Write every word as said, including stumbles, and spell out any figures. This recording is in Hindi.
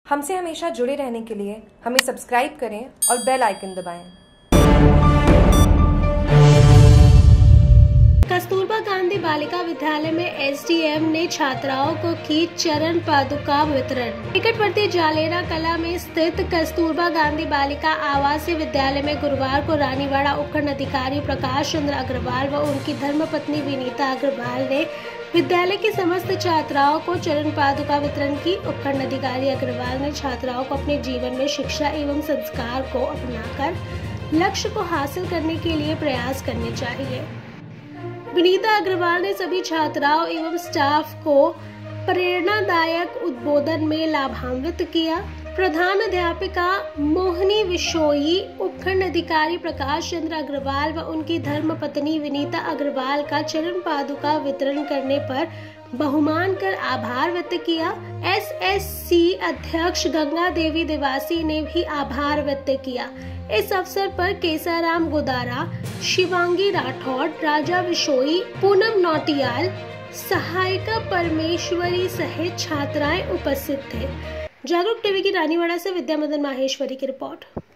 हमसे हमेशा जुड़े रहने के लिए हमें सब्सक्राइब करें और बेल आइकन दबाएं। कस्तूरबा गांधी बालिका विद्यालय में एसडीएम ने छात्राओं को की चरण पादुका वितरण। निकटवर्ती जालेरा कला में स्थित कस्तूरबा गांधी बालिका आवासीय विद्यालय में गुरुवार को रानीवाड़ा उपखंड अधिकारी प्रकाश चंद्र अग्रवाल व उनकी धर्मपत्नी विनीता अग्रवाल ने विद्यालय की समस्त छात्राओं को चरण पादुका वितरण की। उपखंड अधिकारी अग्रवाल ने छात्राओं को अपने जीवन में शिक्षा एवं संस्कार को अपनाकर लक्ष्य को हासिल करने के लिए प्रयास करने चाहिए। विनीता अग्रवाल ने सभी छात्राओं एवं स्टाफ को प्रेरणादायक उद्बोधन में लाभान्वित किया। प्रधान अध्यापिका मोहिनी विशोई, उपखंड अधिकारी प्रकाश चंद्र अग्रवाल व उनकी धर्मपत्नी विनीता अग्रवाल का चरण पादुका वितरण करने पर बहुमान कर आभार व्यक्त किया। एसएससी अध्यक्ष गंगा देवी देवासी ने भी आभार व्यक्त किया। इस अवसर पर केसाराम गुदारा, शिवांगी राठौड़, राजा विशोई, पूनम नौटियाल, सहायिका परमेश्वरी सहित छात्राएं उपस्थित थे। जागरूक टीवी की रानीवाड़ा से विद्या मदन माहेश्वरी की रिपोर्ट।